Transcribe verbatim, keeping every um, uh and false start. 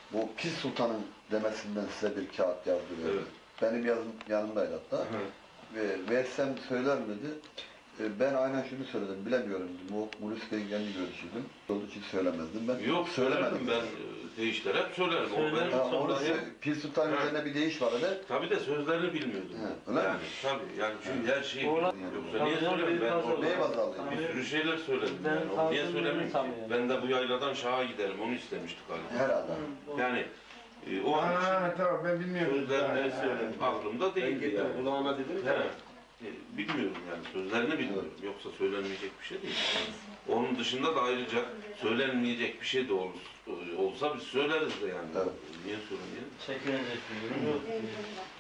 bu Pir Sultan'ın demesinden size bir kağıt yazdı verdi. Evet. Benim yazım yanımdaydı hatta. Hı. Ve versem söyler mi dedi. E, Ben aynen şunu söyledim, bilemiyorum. Bu Hulusi Bey'in kendi görüşüydüm. Olduğu için söylemezdim ben. Yok söylemedim ben. Deyişler hep söylerim. O benim Ha, son orası dayım. Pir Sultan'ın Ha. üzerine bir deyiş var öyle. Tabii de sözlerini bilmiyordum. He, öyle yani mi? tabii yani çünkü her şeyi Oğlan- yoksa niye söyleyeyim ben orada Neye baz alıyor? bir sürü şeyler söyledim Ben yani. Onu niye tanıdığım söylemeyeyim ki? tanıyorum. Ben de bu yayladan Şah'a giderim onu istemiştik galiba. Herhalde. Yani e, o an için Ha tamam ben bilmiyorum. sözlerini Ha, söyledim. Aklımda değildi gittim yani. kulağına dedim He. E, bilmiyorum yani sözlerini bilmiyorum. Yoksa söylenmeyecek bir şey değil. Onun dışında da ayrıca söylenmeyecek bir şey de ol, olsa biz söyleriz de yani. Evet. Niye söylemeyelim? Çekilecek bir durum yok.